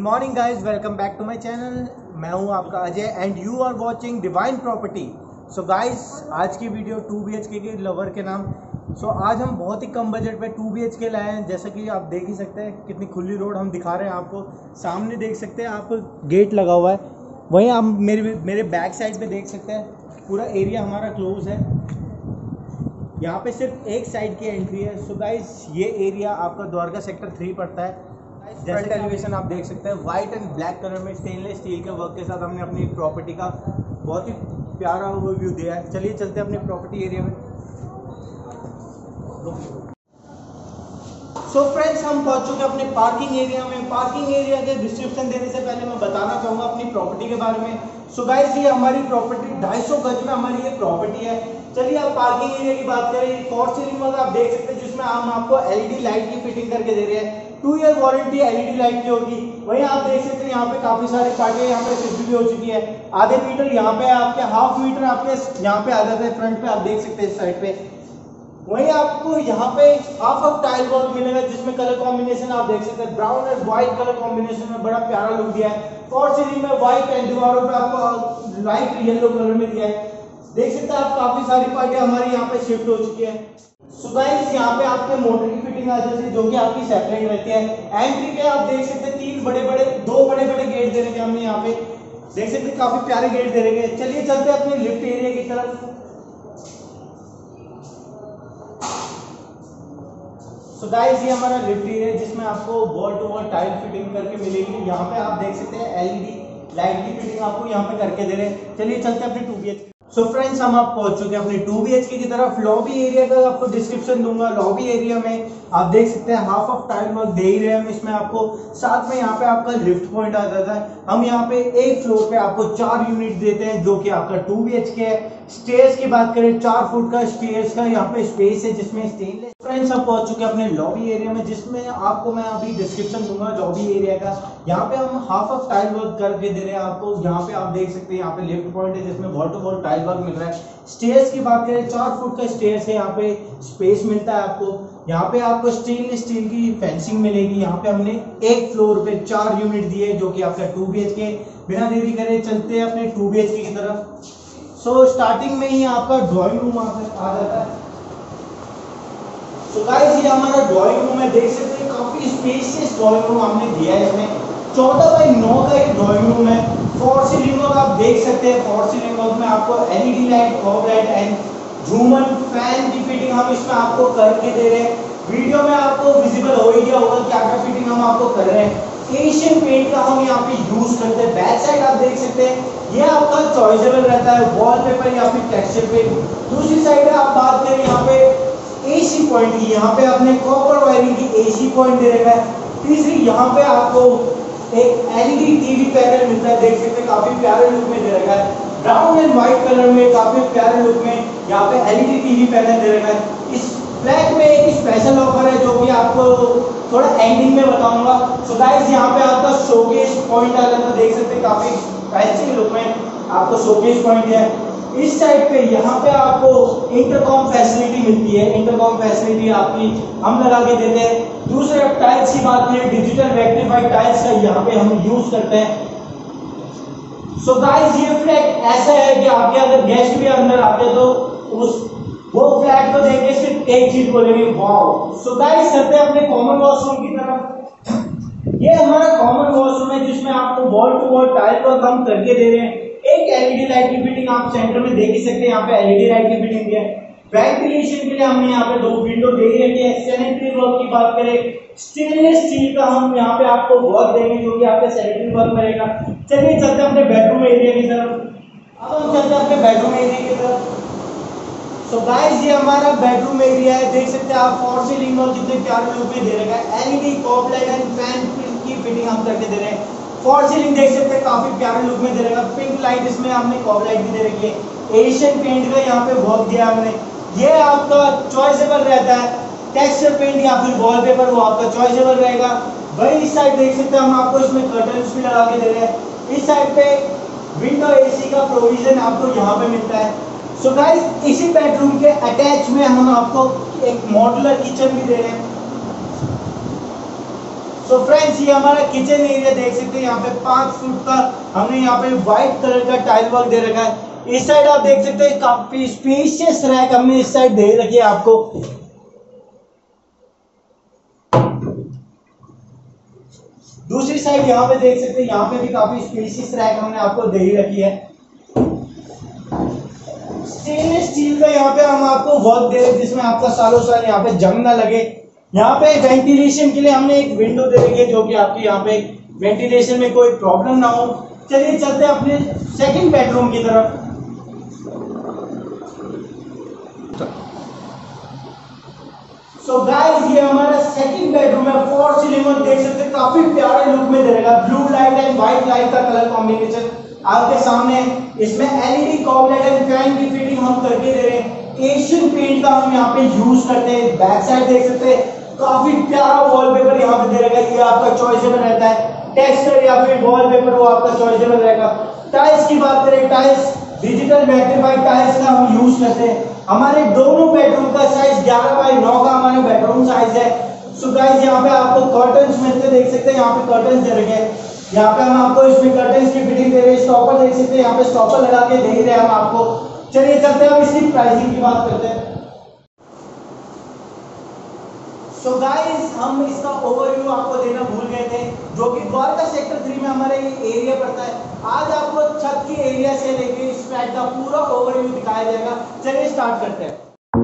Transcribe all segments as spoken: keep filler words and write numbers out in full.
Morning guys, welcome back to my channel. मैं हूं आपका Ajay and you are watching divine property. So guys, आज की वीडियो टू बी एच के के लवर के नाम। सो so, आज हम बहुत ही कम बजट पे टू बी एच के लाए हैं। जैसा कि आप देख ही सकते हैं कितनी खुली रोड हम दिखा रहे हैं आपको। सामने देख सकते हैं आप, गेट लगा हुआ है। वहीं आप मेरे मेरे बैक साइड पे देख सकते हैं पूरा एरिया हमारा क्लोज है। यहाँ पे सिर्फ एक साइड की एंट्री है। सो so गाइज, ये एरिया आपका द्वारका सेक्टर थ्री पड़ता है। जैसे एलिवेशन आप देख सकते हैं, व्हाइट एंड ब्लैक कलर में स्टेनलेस स्टील के वर्क के साथ हमने अपनी प्रॉपर्टी का बहुत ही प्यारा ओवरव्यू दिया है। चलिए चलते हैं अपने प्रॉपर्टी एरिया में। सो so फ्रेंड्स, हम पहुंच चुके हैं अपने पार्किंग एरिया में। पार्किंग एरिया के डिस्क्रिप्शन देने से पहले मैं बताना चाहूँगा अपनी प्रॉपर्टी के बारे में। सो so गाइस, ये हमारी प्रॉपर्टी ढाई सौ गज में हमारी ये प्रॉपर्टी है। चलिए आप पार्किंग एरिया की बात करें, फॉर सीलिंग वर्क आप देख सकते हैं जिसमें हम आपको एलईडी लाइट की फिटिंग करके दे रहे हैं। Two year warranty LED light की होगी। वहीं आप देख सकते हैं यहाँ पे काफी सारी पार्टियां यहाँ पे शिफ्ट भी हो चुकी है। आधे मीटर यहाँ पे आपके, हाफ मीटर आपके यहाँ पे आ जाता है फ्रंट पे, आप देख सकते हैं इस साइड पे। वहीं आपको यहाँ पे हाफ ऑफ टाइल वर्क मिलेगा जिसमें कलर कॉम्बिनेशन आप देख सकते हैं, brown and white colour combination में बड़ा प्यारा लुक दिया है। फॉर सीलिंग में व्हाइट एंड दीवारों पे आपको लाइट येलो कलर में दिया है। देख सकते हैं आप, काफी सारी पार्टियां हमारी यहाँ पे शिफ्ट हो चुकी है। सो गाइस, यहाँ पे आपके मोटर की फिटिंग आ जाती है जो कि आपकी सेपरेट रहती है। एंट्री पे आप देख सकते हैं तीन बड़े बड़े दो बड़े बड़े गेट दे रखे हैं हमने। यहाँ पे देख सकते हैं काफी प्यारे गेट दे रखे हैं। चलिए चलते हैं अपने लिफ्ट एरिया की तरफ। सो गाइस, ये हमारा लिफ्ट एरिया जिसमें आपको wall to wall tile fitting करके मिलेगी। यहाँ पे आप देख सकते हैं एलईडी लाइट की फिटिंग आपको यहाँ पे करके दे रहे हैं। चलिए चलते हैं अपने टू बी एच के। सो फ्रेंड्स, हम आप पहुंच चुके हैं अपने टू बी एच के की तरफ। लॉबी एरिया का आपको डिस्क्रिप्शन दूंगा। लॉबी एरिया में आप देख सकते हैं हाफ ऑफ टाइल वर्क दे ही रहे हैं हम इसमें आपको। साथ में यहाँ पे आपका लिफ्ट पॉइंट आ जाता है। हम यहाँ पे एक फ्लोर पे आपको चार यूनिट देते हैं जो कि आपका टू बी एच के है। स्टेयर्स की बात करें, चार फुट का स्टेयर्स का यहाँ पे स्पेस है जिसमें स्टेनलेस। फ्रेंड्स, हम पहुंच चुके हैं अपने लॉबी एरिया में जिसमें आपको मैं अभी डिस्क्रिप्शन दूंगा लॉबी एरिया का। यहाँ पे हम हाफ ऑफ टाइल वर्क करके दे रहे हैं आपको। यहाँ पे आप देख सकते हैं यहाँ पे लिफ्ट पॉइंट है जिसमें wall to wall tile work मिल रहा है। स्टेयर्स की बात करें, चार फुट का स्टेयर्स है, यहाँ पे स्पेस मिलता है आपको। यहाँ पे आपको स्टेनलेस स्टील की फेंसिंग मिलेगी। यहाँ पे हमने एक फ्लोर पे चार यूनिट दिए जो कि आपका टू बी एच के। बिना देरी करे चलते हैं अपने टू बी एच के की तरफ। सो so, स्टार्टिंग में ही आपका ड्राइंग रूम आ जाता है। सो गाइस, ये हमारा ड्राइंग रूम है। देख सकते हैं काफी स्पेशियस ड्राइंग रूम हमने दिया है इसमें। चौदह बाई नौ का ये ड्राइंग रूम है। फॉर सीलिंग वर्क आप देख सकते हैं। फॉर सीलिंग वर्क में आपको LED light, fog light and झूमर फैन की फिटिंग हम इसमें आपको करके दे रहे हैं। वीडियो में आपको विजिबल हो ही गया होगा क्या क्या फिटिंग हम आपको कर रहे हैं। एशियन पेंट का हम यहाँ पे यूज करते हैं। बैक साइड आप देख सकते हैं, ये आपका चॉइसेबल रहता है, वॉलपेपर या फिर टेक्सचर पेंट। दूसरी साइड में आप बात करें यहाँ पे एसी पॉइंट की, यहाँ पे आपने कॉपर वायरिंग की एसी पॉइंट दे रखा है। तीसरी यहाँ पे आपको एक एलईडी टीवी पैनल मिलता है। देख सकते हैं काफी प्यारे लुक में दे रखा है, ब्राउन एंड व्हाइट कलर में काफी प्यारे लुक में यहाँ पे एलईडी टीवी पैनल दे रखा है। इस फ्लैट में एक स्पेशल ऑफर है जो कि आपको थोड़ा एंडिंग में बताऊंगा। सो गाइस, यहाँ पे आपका शोकेस पॉइंट आ जाता है। देख सकते हैं काफी फैंसी लुक में आपको शोकेस पॉइंट है। इस साइड पे यहाँ पे आपको इंटरकॉम फैसिलिटी मिलती है। इंटरकॉम फैसिलिटी आपकी हम लगा के देते हैं। दूसरे टाइल्स की बात करें, डिजिटल रेक्टिफाइड टाइल्स का यहाँ पे हम यूज करते हैं। सो गाइस, ये फ्लैट ऐसा है कि आपके अगर गेस्ट भी अंदर आते तो उस वो फ्लैट को देख के सिर्फ एक चीज बोलेंगे, वाओ। सो गाइस, चलते हैं अपने कॉमन वॉशरूम की तरफ। ये हमारा कॉमन वॉशरूम है जिसमें आपको wall to wall tile work हम करके दे रहे हैं। एक एलईडी लाइट की फिटिंग आप सेंटर में देख ही सकते हैं। यहाँ पे एलईडी लाइट की फिटिंग दी है। वेंटिलेशन के लिए हमने यहाँ पे दो विंडो दे रखी है। सैनिटरी वर्क की बात करें, स्टेनलेस स्टील का हम यहाँ पे आपको वर्क देंगे जो कि आपका सैनिटरी वर्क करेगा। चलिए चलते हैं अपने बेडरूम एरिया की तरफ। अब हम चलते हैं अपने बेडरूम एरिया की तरफ। सो गाइस, ये हमारा बेडरूम एरिया है। देख सकते हैं आप, फॉर सीलिंग वर्क कितने प्यारे लुक में दे रखा है। LED cob light and fan की फिटिंग हम करके दे रहे हैं। फॉर सीलिंग देख सकते हैं काफी प्यारे लुक में दे रखा है। पिंक लाइट इसमें हमने कॉप लाइट भी दे रखी है। एशियन पेंट का यहाँ पे वर्क दिया हमने। ये आपका चॉइसेबल रहता है, टेक्सचर पेंट या फिर वॉलपेपर वो आपका चॉइसेबल रहेगा। वही इस साइड देख सकते हैं हम आपको इसमें कर्टन्स भी लगा के दे रहे हैं। इस साइड पे विंडो एसी का प्रोविजन आपको यहाँ पे मिलता है। सो गाइस, इसी बेडरूम के अटैच में हम आपको एक मॉड्यूलर किचन भी दे रहे हैं। सो फ्रेंड्स ये हमारा किचन एरिया देख सकते हैं, यहाँ पे पांच फुट का हमने यहाँ पे व्हाइट कलर का टाइल वर्क दे रखा है। इस साइड आप देख सकते हैं काफी स्पेशियस रैक हमने इस साइड दे रखी है आपको। दूसरी साइड यहाँ पे देख सकते हैं, यहाँ पे भी काफी स्पेशियस रैक हमने आपको दे ही रखी है। स्टेनलेस स्टील का यहाँ पे हम आपको वर्क दे रहे हैं जिसमें आपका सालों साल यहाँ पे जंग ना लगे। यहाँ पे वेंटिलेशन के लिए हमने एक विंडो दे रखी है जो कि आपकी यहाँ पे वेंटिलेशन में कोई प्रॉब्लम ना हो। चलिए चलते हैं अपने सेकंड बेडरूम की तरफ। सो गाइस ये हमारा सेकंड बेडरूम है। फोर सीलिंग देख सकते हैं, काफी प्यारे लुक में दे रहेगा। Blue light and white light का कलर कॉम्बिनेशन आपके सामने। इसमें एलईडी कॉबलेट एंड फैन की फिटिंग हम करके दे रहे हैं। एशियन पेंट का हम यहाँ पे यूज करते हैं। बैक साइड देख सकते हैं, काफी प्यारा वॉलपेपर यहाँ पे दे रहेगा। ये आपका चॉइसेबल रहता है, टेक्सचर या फिर वॉलपेपर वो आपका चॉइसेबल रहेगा। टाइल्स की बात करें, टाइल्स डिजिटल मैग्नीफाइड टाइल्स का हम यूज करते हैं। हमारे दोनों बेडरूम का साइज ग्यारह बाई नौ का हमारा बेडरूम साइज है। सो गाइस यहाँ पे आपको कर्टन्स मिलते देख सकते हैं, यहाँ पे कर्टन्स दे रखे हैं। यहाँ पे हम आपको इसमें कर्टन्स की फिटिंग दे रहे हैं। स्टॉपर देख सकते हैं, यहाँ पे स्टॉपर लगा के दे रहे हैं हम आपको। चलिए चलते हैं, अब इसकी प्राइसिंग की बात करते हैं। सो so गाइस हम इसका ओवरव्यू आपको देना भूल गए थे, जो कि द्वारका सेक्टर थ्री में हमारा ये एरिया पड़ता है। आज आपको छत के एरिया से लेके इस फ्लैट का पूरा ओवरव्यू दिखाया जाएगा। चलिए स्टार्ट करते हैं।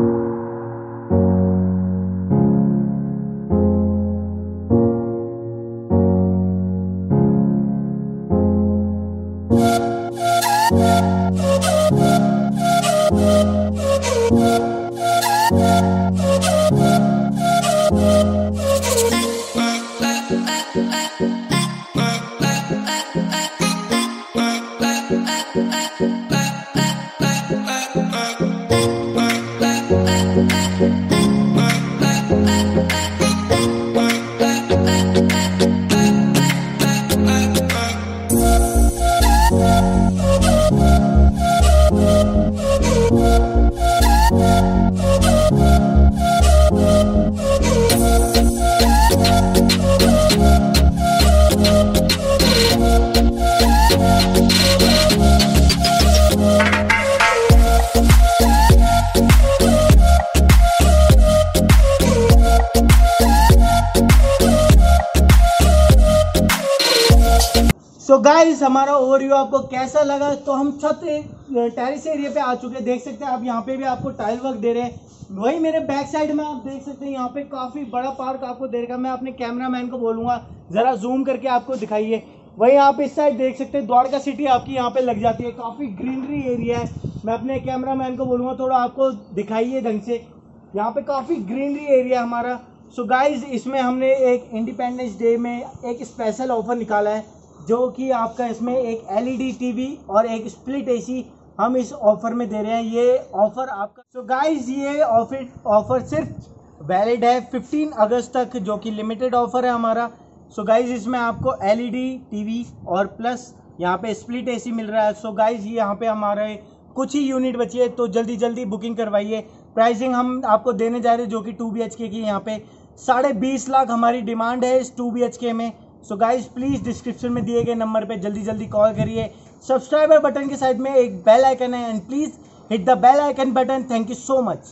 सो गाइस हमारा ओवरव्यू आपको कैसा लगा? तो हम छत टेरिस एरिया पे आ चुके हैं। देख सकते हैं आप यहाँ पे भी आपको टाइल वर्क दे रहे हैं। वही मेरे बैक साइड में आप देख सकते हैं, यहाँ पे काफी बड़ा पार्क आपको दे रखा। मैं अपने कैमरामैन को बोलूंगा जरा जूम करके आपको दिखाइए। वही आप इस साइड देख सकते हैं, द्वारका सिटी आपकी यहाँ पे लग जाती है। काफी ग्रीनरी एरिया है। मैं अपने कैमरामैन को बोलूंगा थोड़ा आपको दिखाइए ढंग से। यहाँ पे काफी ग्रीनरी एरिया है हमारा। सो गाइज इसमें हमने एक इंडिपेंडेंस डे में एक स्पेशल ऑफर निकाला है, जो कि आपका इसमें एक एलईडी टीवी और एक स्प्लिट एसी हम इस ऑफर में दे रहे हैं। ये ऑफर आपका सो so गाइस ये ऑफर ऑफर सिर्फ वैलिड है पंद्रह अगस्त तक, जो कि लिमिटेड ऑफर है हमारा। सो so गाइस इसमें आपको एलईडी टीवी और प्लस यहाँ पे स्प्लिट एसी मिल रहा है। सो so गाइस ये यहाँ पे हमारे कुछ ही यूनिट बची है, तो जल्दी जल्दी बुकिंग करवाइए। प्राइसिंग हम आपको देने जा रहे हैं जो कि टू बी एच के की यहाँ पे साढ़े बीस लाख हमारी डिमांड है इस टू बी एच के में। सो गाइज प्लीज डिस्क्रिप्शन में दिए गए नंबर पे जल्दी जल्दी कॉल करिए। सब्सक्राइबर बटन के साइड में एक बेल आइकन है and please hit the bell icon button. Thank you so much.